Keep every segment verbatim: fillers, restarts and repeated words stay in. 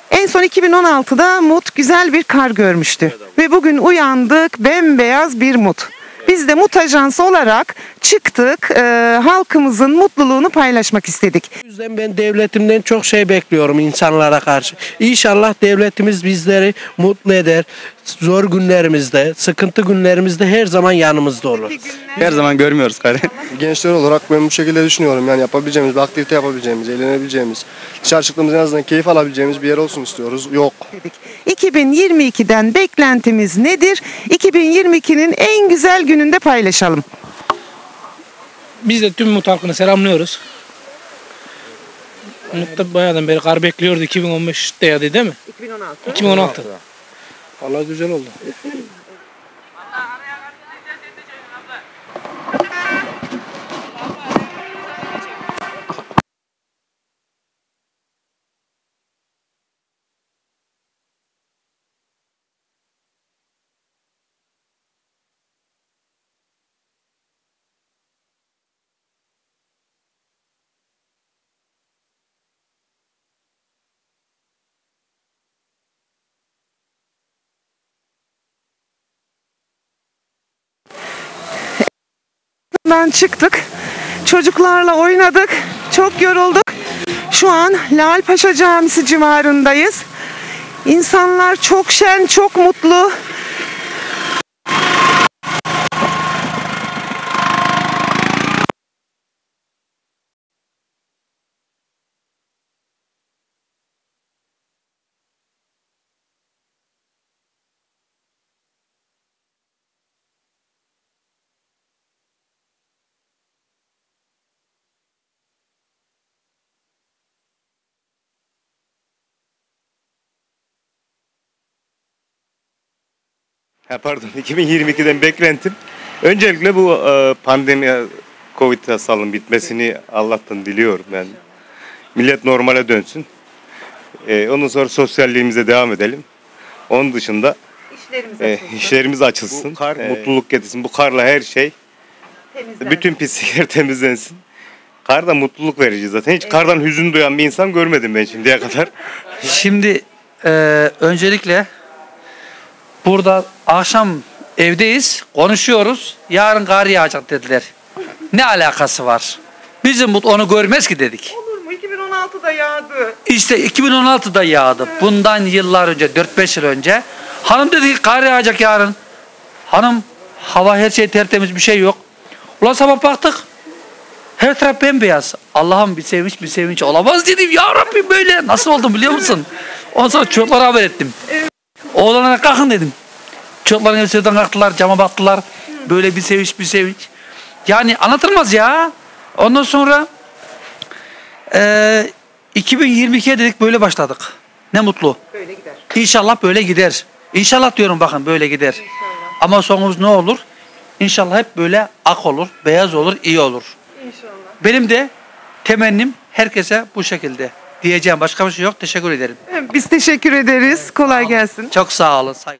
En son iki bin on altıda Mut güzel bir kar görmüştü. Ve bugün uyandık, bembeyaz bir Mut. Biz de Mut Ajansı olarak çıktık, e, halkımızın mutluluğunu paylaşmak istedik. O yüzden ben devletimden çok şey bekliyorum insanlara karşı. İnşallah devletimiz bizleri mutlu eder. Zor günlerimizde, sıkıntı günlerimizde her zaman yanımızda olur. Her zaman görmüyoruz karı. Gençler olarak ben bu şekilde düşünüyorum. Yani yapabileceğimiz, bir aktivite yapabileceğimiz, eğlenebileceğimiz, dışarı çıktığımızda en azından keyif alabileceğimiz bir yer olsun istiyoruz. Yok. iki bin yirmi ikiden beklentimiz nedir? iki bin yirmi ikinin en güzel gününde paylaşalım. Biz de tüm Mut halkını selamlıyoruz. Mut'ta bayağıdan beri kar bekliyordu. iki bin on beşte ya değil mi? iki bin on altı. iki bin on altı. Vallahi güzel oldu. Çıktık. Çocuklarla oynadık. Çok yorulduk. Şu an Lalpaşa Camisi civarındayız. İnsanlar çok şen, çok mutlu. Ha, pardon, iki bin yirmi ikiden beklentim. Öncelikle bu e, pandemi, Covid salgının bitmesini Allah'tan diliyorum ben. Millet normale dönsün. E, ondan sonra sosyalliğimize devam edelim. Onun dışında İşlerimiz e, açılsın. işlerimiz açılsın. Bu kar e, mutluluk getirsin. Bu karla her şey, temizlensin. Bütün pislikler temizlensin. Kar da mutluluk verici zaten. Hiç evet. Kardan hüzün duyan bir insan görmedim ben şimdiye kadar. Şimdi e, öncelikle burada akşam evdeyiz, konuşuyoruz. Yarın kar yağacak dediler. Ne alakası var? Bizim Mut onu görmez ki dedik. Olur mu? iki bin on altıda yağdı. İşte iki bin on altıda yağdı. Bundan yıllar önce, dört beş yıl önce. Hanım dedi ki kar yağacak yarın. Hanım, hava her şey tertemiz, bir şey yok. Ulan sabah baktık. Her taraf bembeyaz. Allah'ım bir sevinç bir sevinç olamaz dedim. Ya Rabbim böyle. Nasıl oldu biliyor musun? Ondan sonra çocuklara haber ettim. Oğlanlara kalkın dedim. Çocukların evsizden kalktılar, cama baktılar. Böyle bir sevinç bir sevinç. Yani anlatılmaz ya. Ondan sonra e, iki bin yirmi ikiye dedik böyle başladık. Ne mutlu. Böyle gider. İnşallah böyle gider. İnşallah diyorum bakın böyle gider. İnşallah. Ama sonumuz ne olur? İnşallah hep böyle ak olur, beyaz olur, iyi olur. İnşallah. Benim de temennim herkese bu şekilde. Diyeceğim başka bir şey yok. Teşekkür ederim. Biz teşekkür ederiz. Kolay gelsin. Çok sağ olun. Saygı.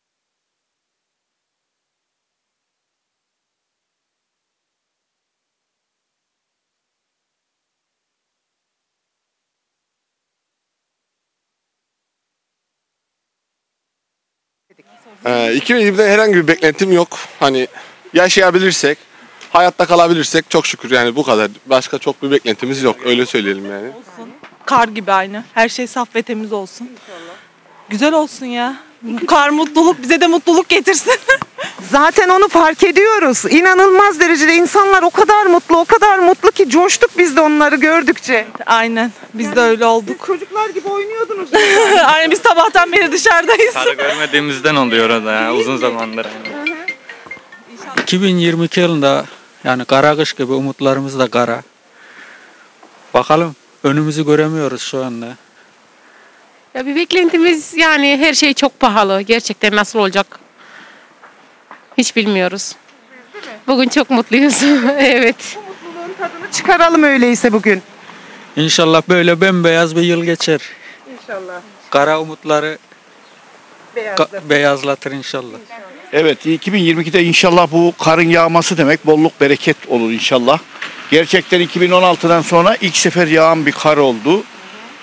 Ee, iki bin yirmide herhangi bir beklentim yok. Hani yaşayabilirsek, hayatta kalabilirsek çok şükür yani bu kadar. Başka çok bir beklentimiz yok. Öyle söyleyelim yani. Olsun. Kar gibi aynı. Her şey saf ve temiz olsun. İnşallah. Güzel olsun ya. Kar mutluluk bize de mutluluk getirsin. Zaten onu fark ediyoruz. İnanılmaz derecede insanlar o kadar mutlu, o kadar mutlu ki coştuk biz de onları gördükçe. Aynen. Biz yani de öyle olduk. Siz çocuklar gibi oynuyordunuz. Aynen biz sabahtan beri dışarıdayız. Karı görmediğimizden oluyor o da ya, uzun zamandır. Yani. iki bin yirmi iki yılında yani kara kış gibi umutlarımız da kara. Bakalım önümüzü göremiyoruz şu anda. Ya bir beklentimiz yani her şey çok pahalı. Gerçekten nasıl olacak hiç bilmiyoruz. Bugün çok mutluyuz. Evet. Bu mutluluğun tadını çıkaralım öyleyse bugün. İnşallah böyle bembeyaz bir yıl geçer. İnşallah. Kara umutları beyazlatır, ka- beyazlatır inşallah. inşallah. Evet, iki bin yirmi ikide inşallah bu karın yağması demek bolluk bereket olur inşallah. Gerçekten iki bin on altıdan sonra ilk sefer yağan bir kar oldu.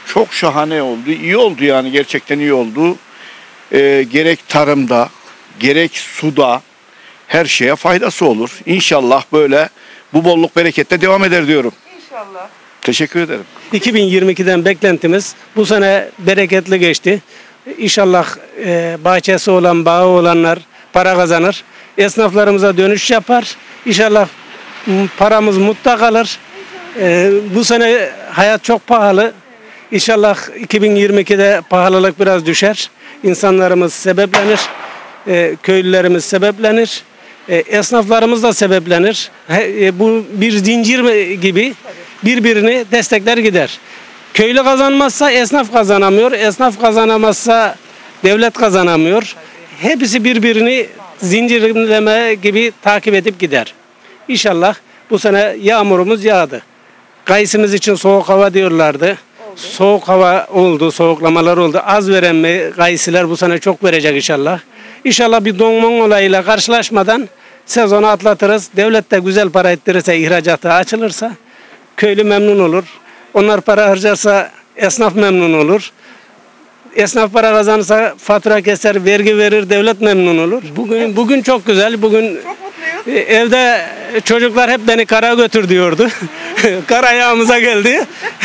çok şahane oldu. İyi oldu yani, gerçekten iyi oldu. Ee, gerek tarımda, gerek suda her şeye faydası olur. İnşallah böyle bu bolluk berekette devam eder diyorum. İnşallah. Teşekkür ederim. iki bin yirmi ikiden beklentimiz bu sene bereketli geçti. İnşallah e, bahçesi olan, bağı olanlar para kazanır. Esnaflarımıza dönüş yapar. İnşallah m, paramız mutta kalır. E, bu sene hayat çok pahalı. İnşallah iki bin yirmi ikide pahalılık biraz düşer. İnsanlarımız sebeplenir. E, köylülerimiz sebeplenir. E, esnaflarımız da sebeplenir. He, e, bu bir zincir gibi birbirini destekler gider. Köylü kazanmazsa esnaf kazanamıyor. Esnaf kazanamazsa devlet kazanamıyor. Hepsi birbirini zincirleme gibi takip edip gider. İnşallah bu sene yağmurumuz yağdı. Kayısımız için soğuk hava diyorlardı. Oldu. Soğuk hava oldu, soğuklamalar oldu. Az veren mi kayısılar bu sene çok verecek inşallah. İnşallah bir donman olayıyla karşılaşmadan sezonu atlatırız. Devlet de güzel para ettirirse, ihracatı açılırsa köylü memnun olur. Onlar para harcarsa esnaf memnun olur. Esnaf para kazanırsa fatura keser, vergi verir, devlet memnun olur. Bugün bugün çok güzel. Bugün çok evde çocuklar hep beni kara götür diyordu. Kar ayağımıza geldi.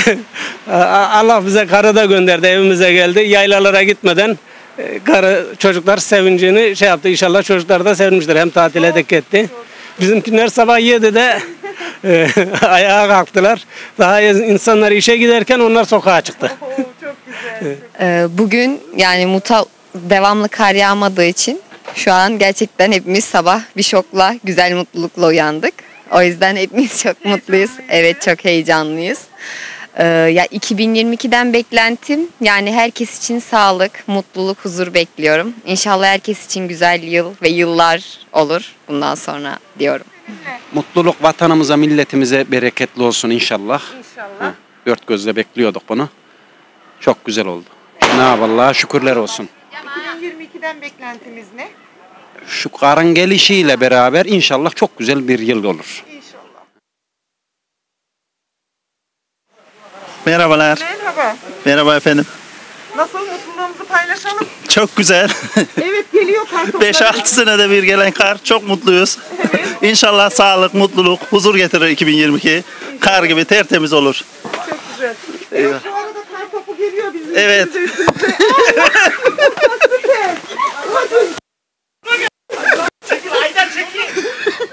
Allah bize karı da gönderdi, evimize geldi. Yaylalara gitmeden karı çocuklar sevincini şey yaptı. İnşallah çocuklar da sevinmiştir. Hem tatile dek etti. Bizimkiler sabah yedide e, ayağa kalktılar. Daha insanlar işe giderken onlar sokağa çıktı. Çok güzel. Bugün yani muta devamlı kar yağmadığı için şu an gerçekten hepimiz sabah bir şokla, güzel mutlulukla uyandık. O yüzden hepimiz çok mutluyuz. Evet, çok heyecanlıyız. Ee, ya iki bin yirmi ikiden beklentim yani herkes için sağlık, mutluluk, huzur bekliyorum. İnşallah herkes için güzel yıl ve yıllar olur bundan sonra diyorum. Mutluluk vatanımıza, milletimize bereketli olsun inşallah. İnşallah. Ha, dört gözle bekliyorduk bunu. Çok güzel oldu. Cenab-ı Allah'a şükürler olsun. iki bin yirmi ikiden beklentimiz ne? Şu karın gelişiyle beraber inşallah çok güzel bir yıl olur. İnşallah. Merhabalar. Merhaba. Merhaba efendim. Nasıl, mutluluğumuzu paylaşalım? Çok güzel. Evet, geliyor kar topları. beş altı senede bir gelen kar. Çok mutluyuz. Evet. İnşallah sağlık, mutluluk, huzur getirir iki bin yirmi iki. İnşallah. Kar gibi tertemiz olur. Çok güzel. Evet, şu arada kar topu geliyor bizim. Evet. Çekil Aydan, çekil.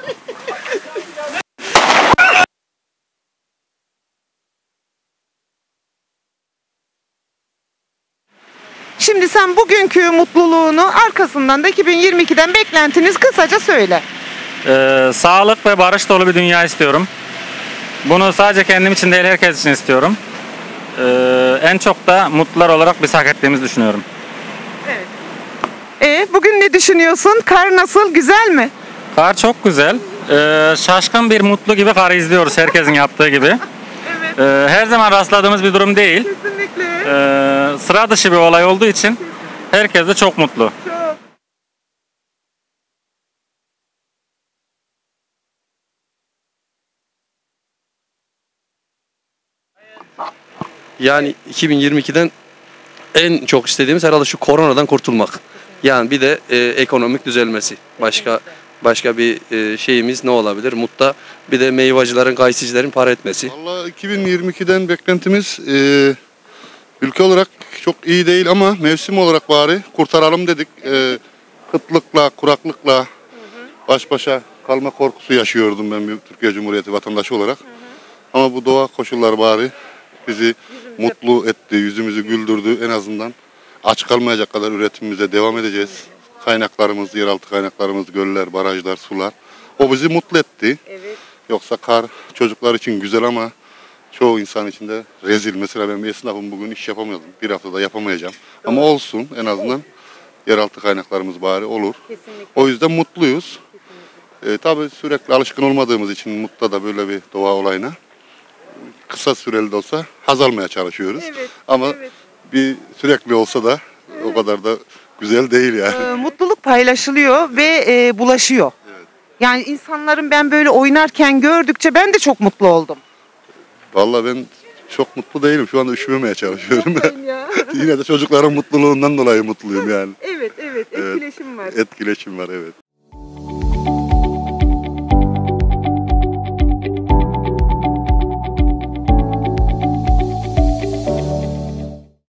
Şimdi sen bugünkü mutluluğunu, arkasından da iki bin yirmi ikiden beklentiniz kısaca söyle. Ee, sağlık ve barış dolu bir dünya istiyorum. Bunu sadece kendim için değil, herkes için istiyorum. Ee, en çok da mutlular olarak biz hak ettiğimizi düşünüyorum. Evet. E, bugün ne düşünüyorsun? Kar nasıl? Güzel mi? Kar çok güzel. Ee, şaşkın bir mutlu gibi karı izliyoruz, herkesin yaptığı gibi. Evet. Ee, her zaman rastladığımız bir durum değil. Kesinlikle. Ee, sıra dışı bir olay olduğu için herkes de çok mutlu. Çok. Yani iki bin yirmi ikiden en çok istediğimiz herhalde şu koronadan kurtulmak. Yani bir de e, ekonomik düzelmesi. Başka başka bir e, şeyimiz ne olabilir? Mutta bir de meyvacıların, kayısıcıların para etmesi. Vallahi iki bin yirmi ikiden beklentimiz e, ülke olarak çok iyi değil ama mevsim olarak bari kurtaralım dedik. E, kıtlıkla, kuraklıkla baş başa kalma korkusu yaşıyordum ben bir Türkiye Cumhuriyeti vatandaşı olarak. Hı hı. Ama bu doğa koşulları bari bizi mutlu etti, yüzümüzü güldürdü. En azından aç kalmayacak kadar üretimimize devam edeceğiz. Kaynaklarımız, yeraltı kaynaklarımız, göller, barajlar, sular. O bizi mutlu etti. Evet. Yoksa kar çocuklar için güzel ama çoğu insan için de rezil. Mesela ben bir esnafım, bugün iş yapamıyordum. Bir haftada yapamayacağım. Doğru. Ama olsun, en azından yeraltı kaynaklarımız bari olur. Kesinlikle. O yüzden mutluyuz. Ee, tabii sürekli alışkın olmadığımız için Mut'ta da böyle bir doğa olayına kısa süreli de olsa haz almaya çalışıyoruz. Evet, ama evet. Bir sürekli olsa da evet. O kadar da güzel değil yani. Ee, mutluluk paylaşılıyor ve e, bulaşıyor. Evet. Yani insanların ben böyle oynarken gördükçe ben de çok mutlu oldum. Vallahi ben çok mutlu değilim. Şu anda üşümemeye çalışıyorum. Yine de çocukların mutluluğundan dolayı mutluyum yani. Evet, evet. Evet. Etkileşim var. Etkileşim var, evet.